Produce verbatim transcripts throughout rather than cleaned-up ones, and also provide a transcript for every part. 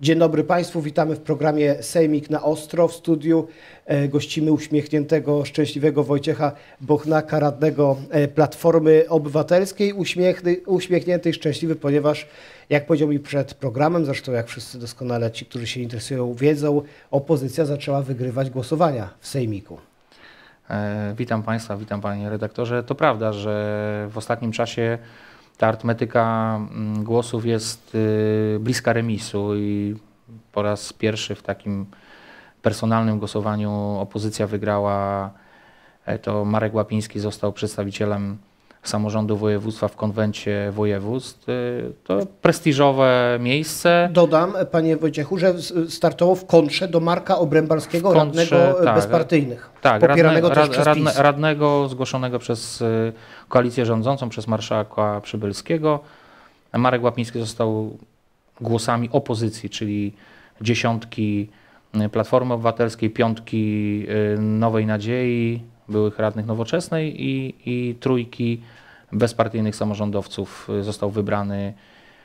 Dzień dobry Państwu, witamy w programie Sejmik na Ostro. W studiu e, gościmy uśmiechniętego, szczęśliwego Wojciecha Bochnaka, radnego e, Platformy Obywatelskiej. Uśmiechny, uśmiechnięty i szczęśliwy, ponieważ jak powiedział mi przed programem, zresztą jak wszyscy doskonale ci, którzy się interesują, wiedzą, opozycja zaczęła wygrywać głosowania w Sejmiku. E, witam Państwa, witam Panie redaktorze. To prawda, że w ostatnim czasie ta arytmetyka głosów jest bliska remisu i po raz pierwszy w takim personalnym głosowaniu opozycja wygrała. To Marek Łapiński został przedstawicielem samorządu województwa w konwencie województw. To prestiżowe miejsce. Dodam, panie Wojciechu, że startował w kontrze do Marka Obrębalskiego, w kontrze, radnego tak, bezpartyjnych, tak, popieranego radne, też przez radne, PiS. Radnego zgłoszonego przez koalicję rządzącą, przez marszałka Przybylskiego. Marek Łapiński został głosami opozycji, czyli dziesiątki Platformy Obywatelskiej, piątki Nowej Nadziei, byłych radnych Nowoczesnej i, i trójki bezpartyjnych samorządowców został wybrany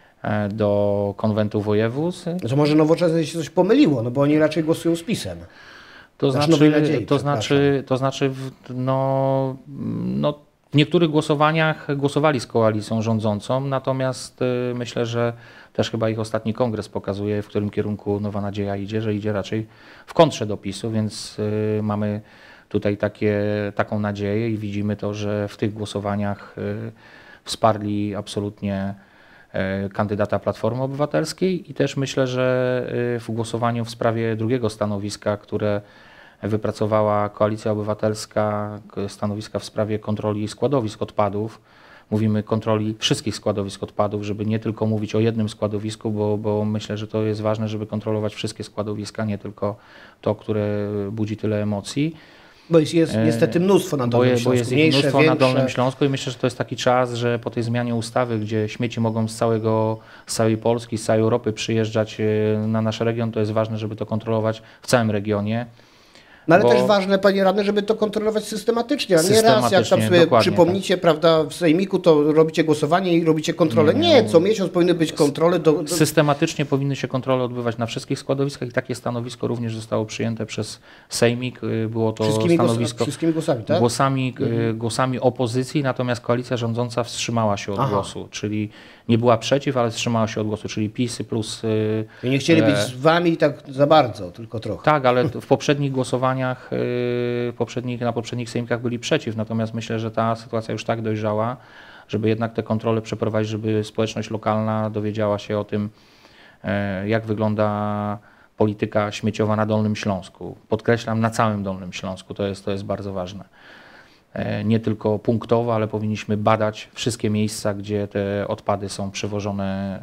do konwentu województw. To może Nowoczesnej się coś pomyliło, no bo oni raczej głosują z PiS-em. To znaczy, Nowej Nadziei, to znaczy, to znaczy w, no, no, w niektórych głosowaniach głosowali z koalicją rządzącą, natomiast y, myślę, że też chyba ich ostatni kongres pokazuje, w którym kierunku Nowa Nadzieja idzie, że idzie raczej w kontrze do PiS-u, więc y, mamy tutaj takie, taką nadzieję i widzimy to, że w tych głosowaniach y, wsparli absolutnie y, kandydata Platformy Obywatelskiej i też myślę, że y, w głosowaniu w sprawie drugiego stanowiska, które wypracowała Koalicja Obywatelska, stanowiska w sprawie kontroli składowisk odpadów. Mówimy kontroli wszystkich składowisk odpadów, żeby nie tylko mówić o jednym składowisku, bo, bo myślę, że to jest ważne, żeby kontrolować wszystkie składowiska, nie tylko to, które budzi tyle emocji. Bo jest, jest niestety mnóstwo na Dolnym Śląsku. Bo jest mniejsze, mnóstwo większe. na Dolnym Śląsku i myślę, że to jest taki czas, że po tej zmianie ustawy, gdzie śmieci mogą z, całego, z całej Polski, z całej Europy przyjeżdżać na nasz region, to jest ważne, żeby to kontrolować w całym regionie. No ale Bo... też ważne, panie radny, żeby to kontrolować systematycznie, a nie raz, jak tam sobie przypomnicie, tak. prawda, w Sejmiku, to robicie głosowanie i robicie kontrolę. Nie, nie, nie, co miesiąc powinny być kontrole. Do, do... Systematycznie powinny się kontrole odbywać na wszystkich składowiskach i takie stanowisko również zostało przyjęte przez Sejmik. Było to wszystkimi stanowisko głos, wszystkimi głosami, tak? Głosami, mhm. głosami opozycji, natomiast koalicja rządząca wstrzymała się od Aha. głosu, czyli nie była przeciw, ale wstrzymała się od głosu, czyli PiS plus... I nie chcieli e... być z wami tak za bardzo, tylko trochę. Tak, ale w poprzednich głosowaniach Poprzednich, na poprzednich sejmikach byli przeciw, natomiast myślę, że ta sytuacja już tak dojrzała, żeby jednak te kontrole przeprowadzić, żeby społeczność lokalna dowiedziała się o tym, jak wygląda polityka śmieciowa na Dolnym Śląsku. Podkreślam, na całym Dolnym Śląsku, to jest, to jest bardzo ważne. Nie tylko punktowo, ale powinniśmy badać wszystkie miejsca, gdzie te odpady są przywożone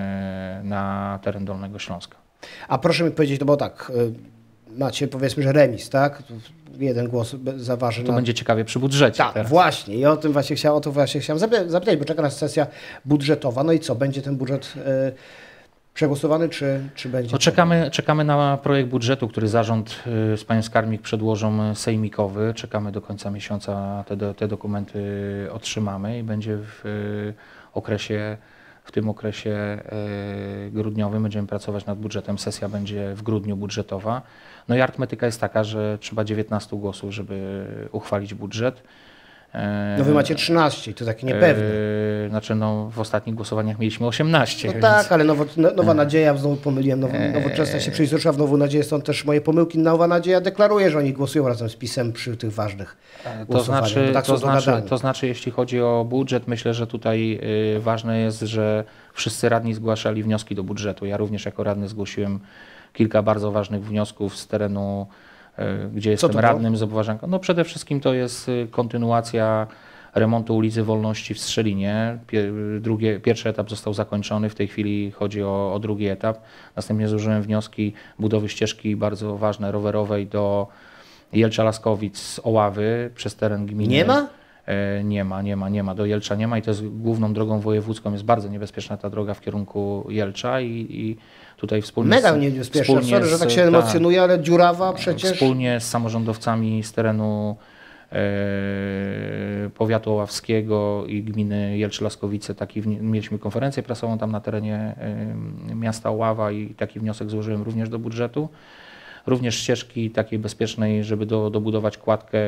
na teren Dolnego Śląska. A proszę mi powiedzieć, no bo tak, macie powiedzmy, że remis, tak? Jeden głos zaważy To na... będzie ciekawie przy budżecie. Tak, teraz. właśnie. I o tym właśnie chciałem, o to właśnie chciałem zapytać, bo czeka nas sesja budżetowa. No i co, będzie ten budżet y, przegłosowany, czy, czy będzie... No czekamy, czekamy na projekt budżetu, który zarząd y, z panią skarbnik przedłożą sejmikowy. Czekamy do końca miesiąca, te, te dokumenty otrzymamy i będzie w y, okresie W tym okresie grudniowym będziemy pracować nad budżetem. Sesja będzie w grudniu budżetowa. No i arytmetyka jest taka, że trzeba dziewiętnastu głosów, żeby uchwalić budżet. No wy macie trzynaście i to takie niepewne. Znaczy no, w ostatnich głosowaniach mieliśmy osiemnaście. No więc... tak, ale nowo, Nowa Nadzieja, znowu pomyliłem, now, Nowoczesna się przeistoczyła w Nową Nadzieję, stąd też moje pomyłki. Nowa Nadzieja deklaruje, że oni głosują razem z PiS-em przy tych ważnych to głosowaniach. znaczy, tak to, znaczy, to znaczy, jeśli chodzi o budżet, myślę, że tutaj y, ważne jest, że wszyscy radni zgłaszali wnioski do budżetu. Ja również jako radny zgłosiłem kilka bardzo ważnych wniosków z terenu, gdzie jestem radnym z Obwarzanką. No przede wszystkim to jest kontynuacja remontu ulicy Wolności w Strzelinie. Drugie, pierwszy etap został zakończony, w tej chwili chodzi o, o drugi etap. Następnie złożyłem wnioski budowy ścieżki bardzo ważnej rowerowej do Jelcza-Laskowic z Oławy przez teren gminy. Nie ma? Nie ma, nie ma, nie ma. Do Jelcza nie ma i to jest główną drogą wojewódzką. Jest bardzo niebezpieczna ta droga w kierunku Jelcza i, i tutaj wspólnie... Mega niebezpieczna, sorry, że tak się emocjonuje, ale dziurawa przecież... Wspólnie z samorządowcami z terenu powiatu oławskiego i gminy Jelcz-Laskowice. Taki, mieliśmy konferencję prasową tam na terenie miasta Oława i taki wniosek złożyłem również do budżetu. Również ścieżki takiej bezpiecznej, żeby do, dobudować kładkę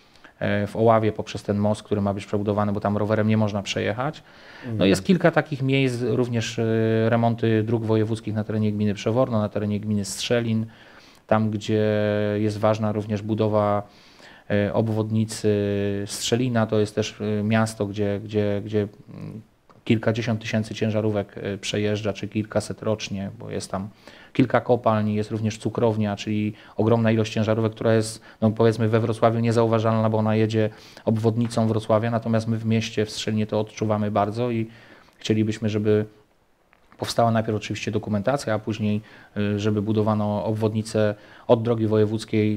w Oławie poprzez ten most, który ma być przebudowany, bo tam rowerem nie można przejechać. No jest kilka takich miejsc, również remonty dróg wojewódzkich na terenie gminy Przeworno, na terenie gminy Strzelin, tam gdzie jest ważna również budowa obwodnicy Strzelina. To jest też miasto, gdzie, gdzie, gdzie kilkadziesiąt tysięcy ciężarówek przejeżdża, czy kilkaset rocznie, bo jest tam kilka kopalń, jest również cukrownia, czyli ogromna ilość ciężarówek, która jest, no powiedzmy, we Wrocławiu niezauważalna, bo ona jedzie obwodnicą Wrocławia, natomiast my w mieście, w Strzelinie to odczuwamy bardzo i chcielibyśmy, żeby powstała najpierw oczywiście dokumentacja, a później żeby budowano obwodnicę od drogi wojewódzkiej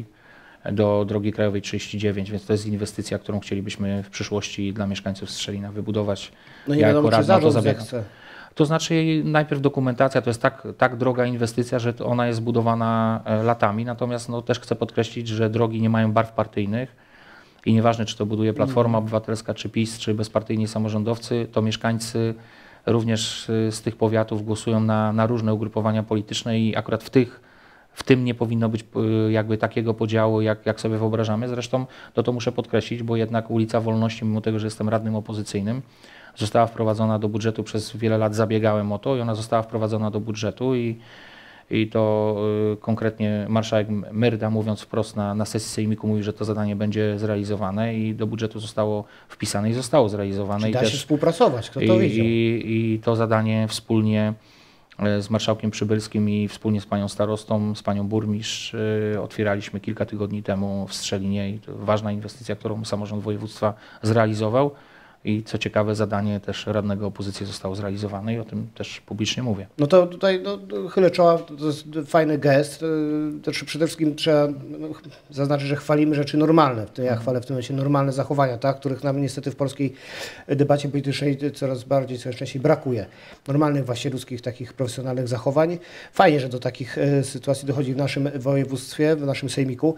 do drogi krajowej trzydzieści dziewięć, więc to jest inwestycja, którą chcielibyśmy w przyszłości dla mieszkańców Strzelina wybudować. No nie ja wiadomo, czy zarząd zechce. To znaczy najpierw dokumentacja, to jest tak, tak droga inwestycja, że ona jest zbudowana latami, natomiast no, też chcę podkreślić, że drogi nie mają barw partyjnych i nieważne, czy to buduje Platforma Obywatelska, czy PiS, czy bezpartyjni samorządowcy, to mieszkańcy również z tych powiatów głosują na, na różne ugrupowania polityczne i akurat w tych W tym nie powinno być jakby takiego podziału, jak, jak sobie wyobrażamy. Zresztą to, to muszę podkreślić, bo jednak ulica Wolności, mimo tego, że jestem radnym opozycyjnym, została wprowadzona do budżetu, przez wiele lat zabiegałem o to i ona została wprowadzona do budżetu i, i to y, konkretnie marszałek Myrda, mówiąc wprost na, na sesji sejmiku, mówi, że to zadanie będzie zrealizowane i do budżetu zostało wpisane i zostało zrealizowane. Czyli I da też, się współpracować, kto to i, wiedział. I, I to zadanie wspólnie z marszałkiem Przybylskim i wspólnie z panią starostą, z panią burmistrz otwieraliśmy kilka tygodni temu w Strzelinie i to ważna inwestycja, którą samorząd województwa zrealizował i co ciekawe zadanie też radnego opozycji zostało zrealizowane i o tym też publicznie mówię. No to tutaj no, chylę czoła, to jest fajny gest. Też przede wszystkim trzeba zaznaczyć, że chwalimy rzeczy normalne. Ja chwalę w tym momencie normalne zachowania, tak, których nam niestety w polskiej debacie politycznej coraz bardziej, coraz częściej brakuje. Normalnych właśnie ludzkich takich profesjonalnych zachowań. Fajnie, że do takich sytuacji dochodzi w naszym województwie, w naszym sejmiku.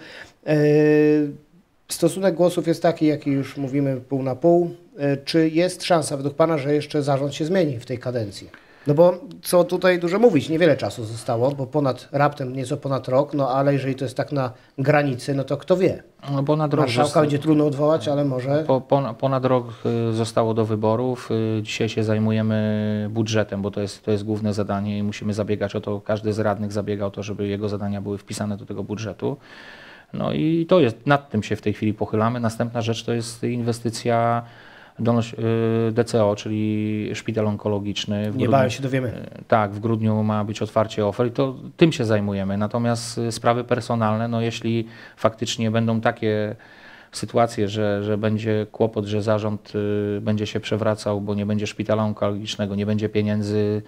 Stosunek głosów jest taki, jaki już mówimy, pół na pół. Czy jest szansa według Pana, że jeszcze zarząd się zmieni w tej kadencji? No bo co tutaj dużo mówić, niewiele czasu zostało, bo ponad, raptem nieco ponad rok, no ale jeżeli to jest tak na granicy, no to kto wie. No ponad rok Marszałka zostało, będzie trudno odwołać, ale może... Po, ponad, ponad rok zostało do wyborów. Dzisiaj się zajmujemy budżetem, bo to jest, to jest główne zadanie i musimy zabiegać o to, każdy z radnych zabiega o to, żeby jego zadania były wpisane do tego budżetu. No i to jest, nad tym się w tej chwili pochylamy. Następna rzecz to jest inwestycja Dolność, D C O, czyli szpital onkologiczny. W Niebawem się dowiemy. Tak, w grudniu ma być otwarcie ofert i to tym się zajmujemy. Natomiast sprawy personalne, no jeśli faktycznie będą takie sytuacje, że, że będzie kłopot, że zarząd y, będzie się przewracał, bo nie będzie szpitala onkologicznego, nie będzie pieniędzy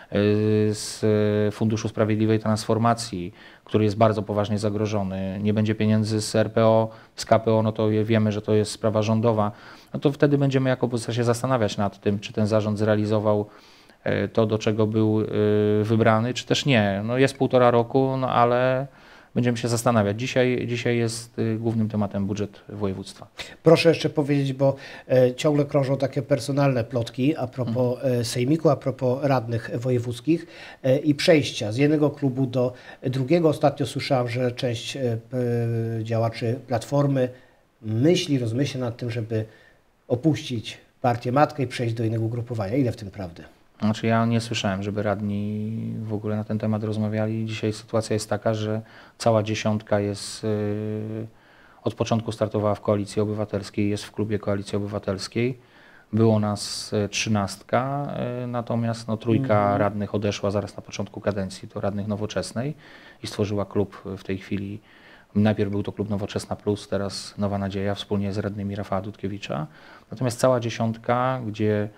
z Funduszu Sprawiedliwej Transformacji, który jest bardzo poważnie zagrożony, nie będzie pieniędzy z R P O, z K P O, no to wiemy, że to jest sprawa rządowa, no to wtedy będziemy jako opozycja się zastanawiać nad tym, czy ten zarząd zrealizował to, do czego był wybrany, czy też nie. No jest półtora roku, no ale będziemy się zastanawiać. Dzisiaj, dzisiaj jest głównym tematem budżet województwa. Proszę jeszcze powiedzieć, bo e, ciągle krążą takie personalne plotki a propos e, sejmiku, a propos radnych wojewódzkich e, i przejścia z jednego klubu do drugiego. Ostatnio słyszałam, że część e, e, działaczy Platformy myśli, rozmyśla nad tym, żeby opuścić partię matkę i przejść do innego ugrupowania. Ile w tym prawdy? Znaczy ja nie słyszałem, żeby radni w ogóle na ten temat rozmawiali. Dzisiaj sytuacja jest taka, że cała dziesiątka jest, yy, od początku startowała w Koalicji Obywatelskiej, jest w klubie Koalicji Obywatelskiej. Było nas trzynastka, yy, natomiast no, trójka mhm. radnych odeszła zaraz na początku kadencji, to radnych Nowoczesnej i stworzyła klub w tej chwili. Najpierw był to klub Nowoczesna Plus, teraz Nowa Nadzieja wspólnie z radnymi Rafała Dudkiewicza. Natomiast cała dziesiątka, gdzie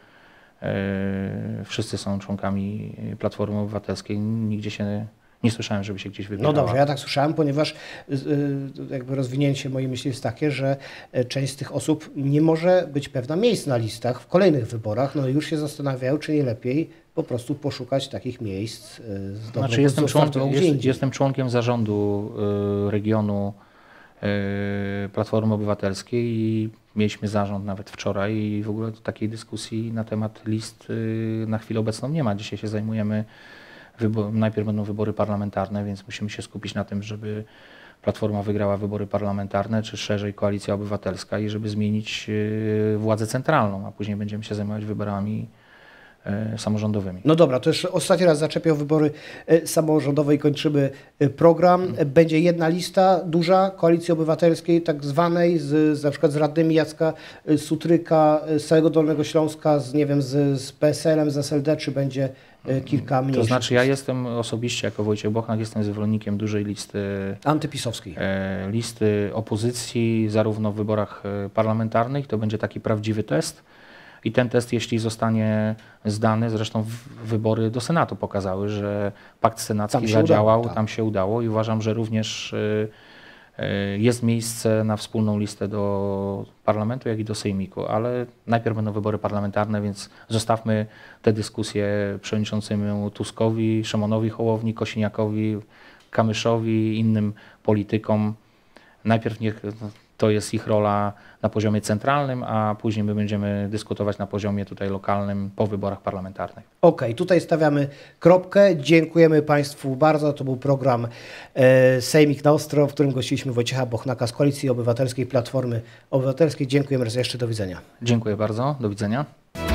wszyscy są członkami Platformy Obywatelskiej. Nigdzie się nie słyszałem, żeby się gdzieś wybierała. No dobrze, ja tak słyszałem, ponieważ jakby rozwinięcie mojej myśli jest takie, że część z tych osób nie może być pewna miejsc na listach w kolejnych wyborach. No i już się zastanawiają, czy nie lepiej po prostu poszukać takich miejsc z dobrą Znaczy jestem, członkiem, jest, jestem członkiem zarządu regionu Platformy Obywatelskiej i mieliśmy zarząd nawet wczoraj i w ogóle takiej dyskusji na temat list na chwilę obecną nie ma. Dzisiaj się zajmujemy, najpierw będą wybory parlamentarne, więc musimy się skupić na tym, żeby Platforma wygrała wybory parlamentarne, czy szerzej Koalicja Obywatelska i żeby zmienić władzę centralną, a później będziemy się zajmować wyborami samorządowymi. No dobra, to jeszcze ostatni raz zaczepią wybory samorządowe i kończymy program. Będzie jedna lista duża Koalicji Obywatelskiej, tak zwanej, z, z na przykład z radnymi Jacka Sutryka, z całego Dolnego Śląska, z, nie wiem, z, z P S L-em, z S L D, czy będzie kilka mniejszych? To znaczy ja jestem osobiście, jako Wojciech Bochnak, jestem zwolennikiem dużej listy antypisowskiej. Listy opozycji, zarówno w wyborach parlamentarnych, to będzie taki prawdziwy test. I ten test, jeśli zostanie zdany, zresztą wybory do Senatu pokazały, że pakt senacki zadziałał, tak. Tam się udało i uważam, że również jest miejsce na wspólną listę do parlamentu, jak i do sejmiku, ale najpierw będą wybory parlamentarne, więc zostawmy te dyskusje przewodniczącemu Tuskowi, Szymonowi Hołowni, Kosiniakowi, Kamyszowi i innym politykom. Najpierw niech to jest ich rola na poziomie centralnym, a później my będziemy dyskutować na poziomie tutaj lokalnym po wyborach parlamentarnych. Okej, okay, tutaj stawiamy kropkę. Dziękujemy Państwu bardzo. To był program e, Sejmik na Ostro, w którym gościliśmy Wojciecha Bochnaka z Koalicji Obywatelskiej, Platformy Obywatelskiej. Dziękujemy raz jeszcze. Do widzenia. Dziękuję bardzo. Do widzenia.